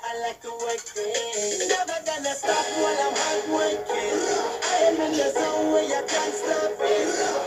I like to work it. Never gonna stop while I'm hard working. I am in the zone where you can't stop it.